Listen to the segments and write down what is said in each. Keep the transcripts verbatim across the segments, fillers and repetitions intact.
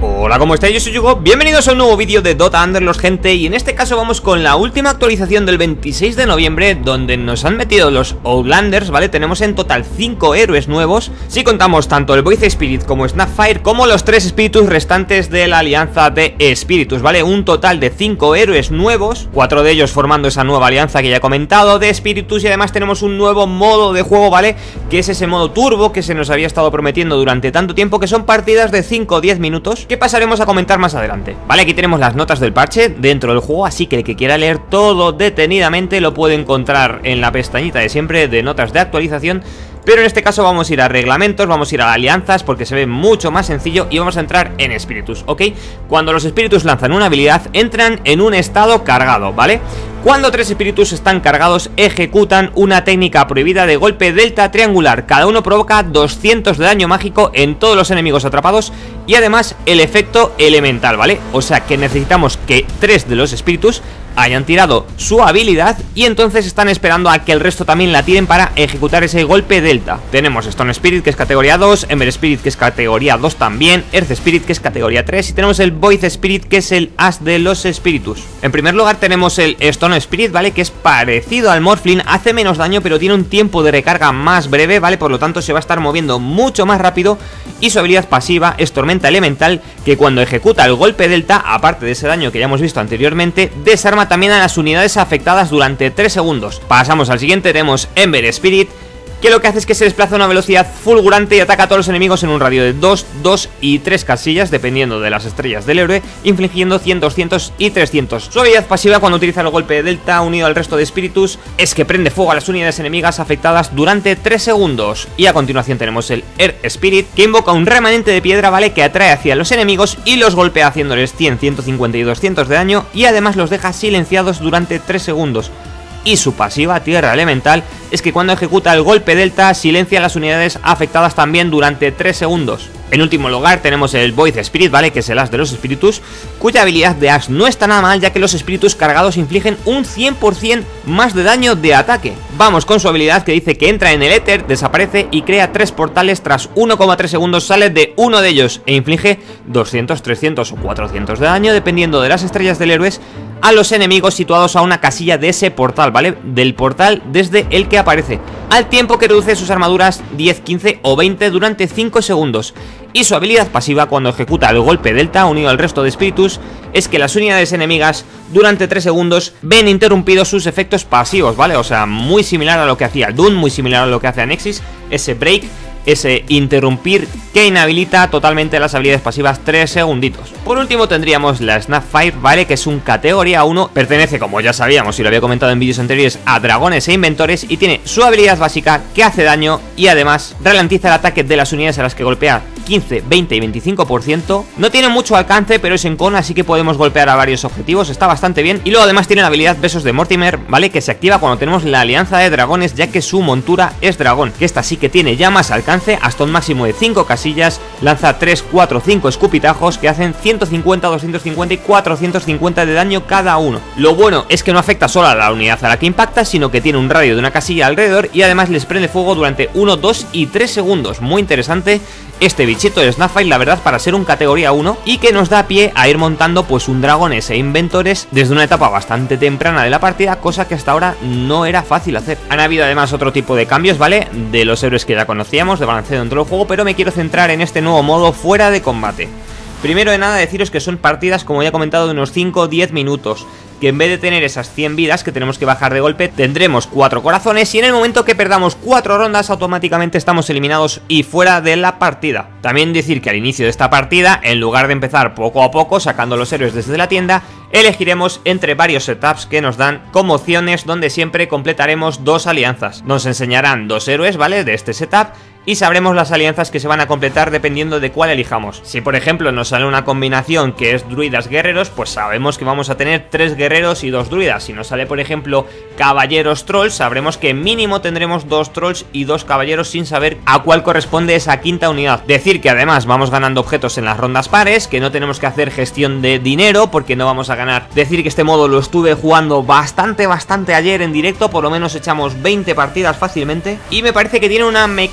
Hola, ¿cómo estáis? Yo soy Yugo, bienvenidos a un nuevo vídeo de Dota Underlords, gente. Y en este caso vamos con la última actualización del veintiséis de noviembre, donde nos han metido los Outlanders, ¿vale? Tenemos en total cinco héroes nuevos, si contamos tanto el Void Spirit como Snapfire, como los tres espíritus restantes de la alianza de espíritus, ¿vale? Un total de cinco héroes nuevos, cuatro de ellos formando esa nueva alianza que ya he comentado de espíritus. Y además tenemos un nuevo modo de juego, ¿vale? Que es ese modo turbo que se nos había estado prometiendo durante tanto tiempo, que son partidas de cinco o diez minutos, que pasaremos a comentar más adelante. Vale, aquí tenemos las notas del parche dentro del juego, así que el que quiera leer todo detenidamente lo puede encontrar en la pestañita de siempre de notas de actualización. Pero en este caso vamos a ir a reglamentos, vamos a ir a alianzas porque se ve mucho más sencillo y vamos a entrar en espíritus, ¿ok? Cuando los espíritus lanzan una habilidad, entran en un estado cargado, ¿vale? Cuando tres espíritus están cargados, ejecutan una técnica prohibida de golpe delta triangular. Cada uno provoca doscientos de daño mágico en todos los enemigos atrapados y además el efecto elemental, ¿vale? O sea que necesitamos que tres de los espíritus hayan tirado su habilidad y entonces están esperando a que el resto también la tiren para ejecutar ese golpe delta. Tenemos Stone Spirit, que es categoría dos, Ember Spirit, que es categoría dos también, Earth Spirit, que es categoría tres, y tenemos el Void Spirit, que es el as de los espíritus. En primer lugar tenemos el Stone Spirit, ¿vale? Que es parecido al Morphling, hace menos daño pero tiene un tiempo de recarga más breve, ¿vale? Por lo tanto se va a estar moviendo mucho más rápido, y su habilidad pasiva es Tormenta Elemental, que cuando ejecuta el golpe delta, aparte de ese daño que ya hemos visto anteriormente, desarma también a las unidades afectadas durante tres segundos. Pasamos al siguiente, tenemos Ember Spirit, que lo que hace es que se desplaza a una velocidad fulgurante y ataca a todos los enemigos en un radio de dos, dos y tres casillas, dependiendo de las estrellas del héroe, infligiendo cien, doscientos y trescientos. Su habilidad pasiva cuando utiliza el golpe de delta unido al resto de espíritus es que prende fuego a las unidades enemigas afectadas durante tres segundos. Y a continuación tenemos el Earth Spirit, que invoca un remanente de piedra, ¿vale? Que atrae hacia los enemigos y los golpea haciéndoles cien, ciento cincuenta y doscientos de daño, y además los deja silenciados durante tres segundos. Y su pasiva, Tierra Elemental, es que cuando ejecuta el golpe delta silencia a las unidades afectadas también durante tres segundos. En último lugar tenemos el Void Spirit, ¿vale? Que es el as de los espíritus, cuya habilidad de as no está nada mal, ya que los espíritus cargados infligen un cien por cien más de daño de ataque. Vamos con su habilidad, que dice que entra en el éter, desaparece y crea tres portales. Tras uno coma tres segundos sale de uno de ellos e inflige doscientos, trescientos o cuatrocientos de daño, dependiendo de las estrellas del héroe, a los enemigos situados a una casilla de ese portal, ¿vale? Del portal desde el que aparece, al tiempo que reduce sus armaduras diez, quince o veinte durante cinco segundos. Y su habilidad pasiva cuando ejecuta el golpe delta unido al resto de espíritus es que las unidades enemigas durante tres segundos ven interrumpidos sus efectos pasivos, ¿vale? O sea, muy similar a lo que hacía el Doom, muy similar a lo que hace Anexis, ese break, ese interrumpir que inhabilita totalmente las habilidades pasivas tres segunditos. Por último tendríamos la Snapfire, ¿vale? Que es un categoría uno, pertenece, como ya sabíamos y lo había comentado en vídeos anteriores, a dragones e inventores, y tiene su habilidad básica que hace daño y además ralentiza el ataque de las unidades a las que golpea quince, veinte y veinticinco por ciento. No tiene mucho alcance, pero es en con, así que podemos golpear a varios objetivos, está bastante bien. Y luego además tiene la habilidad Besos de Mortimer, ¿vale? Que se activa cuando tenemos la alianza de dragones, ya que su montura es dragón, que esta sí que tiene ya más alcance, hasta un máximo de cinco casillas, lanza tres, cuatro, cinco escupitajos que hacen ciento cincuenta, doscientos cincuenta y cuatrocientos cincuenta de daño cada uno. Lo bueno es que no afecta solo a la unidad a la que impacta, sino que tiene un radio de una casilla alrededor y además les prende fuego durante uno, dos y tres segundos. Muy interesante este bichito de Snapfire, la verdad, para ser un categoría uno, y que nos da pie a ir montando pues un dragones e inventores desde una etapa bastante temprana de la partida, cosa que hasta ahora no era fácil hacer. Han habido además otro tipo de cambios, ¿vale? De los héroes que ya conocíamos, de balanceo dentro del juego, pero me quiero centrar en este nuevo modo fuera de combate. Primero de nada deciros que son partidas, como ya he comentado, de unos cinco o diez minutos, que en vez de tener esas cien vidas que tenemos que bajar de golpe, tendremos cuatro corazones, y en el momento que perdamos cuatro rondas automáticamente estamos eliminados y fuera de la partida. También decir que al inicio de esta partida, en lugar de empezar poco a poco sacando los héroes desde la tienda, elegiremos entre varios setups que nos dan como opciones, donde siempre completaremos dos alianzas. Nos enseñarán dos héroes, ¿vale? De este setup, y sabremos las alianzas que se van a completar dependiendo de cuál elijamos. Si por ejemplo nos sale una combinación que es druidas guerreros, pues sabemos que vamos a tener tres guerreros y dos druidas. Si nos sale por ejemplo caballeros trolls, sabremos que mínimo tendremos dos trolls y dos caballeros, sin saber a cuál corresponde esa quinta unidad. Decir que además vamos ganando objetos en las rondas pares, que no tenemos que hacer gestión de dinero porque no vamos a ganar. Decir que este modo lo estuve jugando bastante bastante ayer en directo, por lo menos echamos veinte partidas fácilmente, y me parece que tiene una mecánica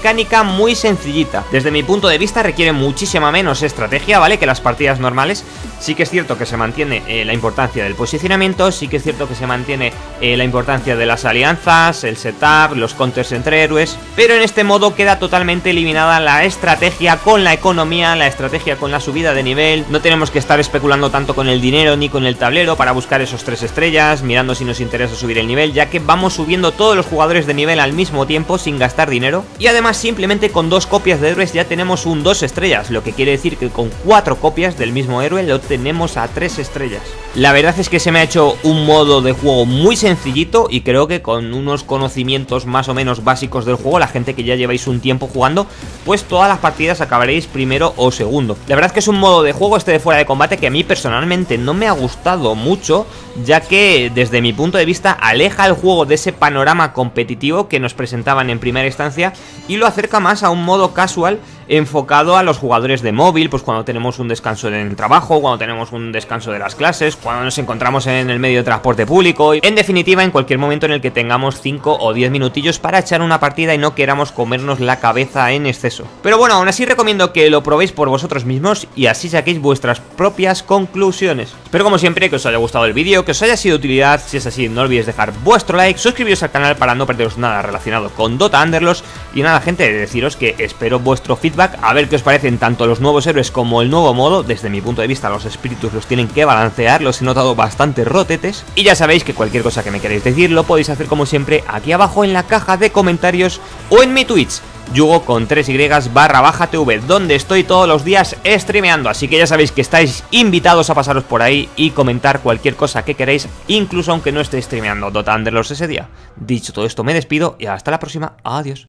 forma muy sencillita. Desde mi punto de vista requiere muchísima menos estrategia, ¿vale? Que las partidas normales. Sí que es cierto que se mantiene eh, la importancia del posicionamiento, sí que es cierto que se mantiene eh, la importancia de las alianzas, el setup, los counters entre héroes, pero en este modo queda totalmente eliminada la estrategia con la economía, la estrategia con la subida de nivel. No tenemos que estar especulando tanto con el dinero ni con el tablero para buscar esos tres estrellas, mirando si nos interesa subir el nivel, ya que vamos subiendo todos los jugadores de nivel al mismo tiempo sin gastar dinero. Y además simplemente con dos copias de héroes ya tenemos un dos estrellas, lo que quiere decir que con cuatro copias del mismo héroe lo tenemos a tres estrellas. La verdad es que se me ha hecho un modo de juego muy sencillito y creo que con unos conocimientos más o menos básicos del juego, la gente que ya lleváis un tiempo jugando, pues todas las partidas acabaréis primero o segundo. La verdad es que es un modo de juego este de fuera de combate que a mí personalmente no me ha gustado mucho, ya que desde mi punto de vista aleja el juego de ese panorama competitivo que nos presentaban en primera instancia y lo acerca más a un modo casual enfocado a los jugadores de móvil, pues cuando tenemos un descanso en el trabajo, cuando tenemos un descanso de las clases, cuando nos encontramos en el medio de transporte público, en definitiva en cualquier momento en el que tengamos cinco o diez minutillos para echar una partida y no queramos comernos la cabeza en exceso. Pero bueno, aún así recomiendo que lo probéis por vosotros mismos y así saquéis vuestras propias conclusiones. Espero como siempre que os haya gustado el vídeo, que os haya sido de utilidad. Si es así, no olvidéis dejar vuestro like, suscribiros al canal para no perderos nada relacionado con Dota Underlords. Y nada gente, deciros que espero vuestro feedback, a ver qué os parecen tanto los nuevos héroes como el nuevo modo. Desde mi punto de vista los espíritus los tienen que balancear, los he notado bastante rotetes. Y ya sabéis que cualquier cosa que me queréis decir lo podéis hacer como siempre aquí abajo en la caja de comentarios o en mi Twitch, Yugo con tres y barra baja tv, donde estoy todos los días streameando. Así que ya sabéis que estáis invitados a pasaros por ahí y comentar cualquier cosa que queráis, incluso aunque no esté streameando Dota Underlords ese día. Dicho todo esto me despido y hasta la próxima, adiós.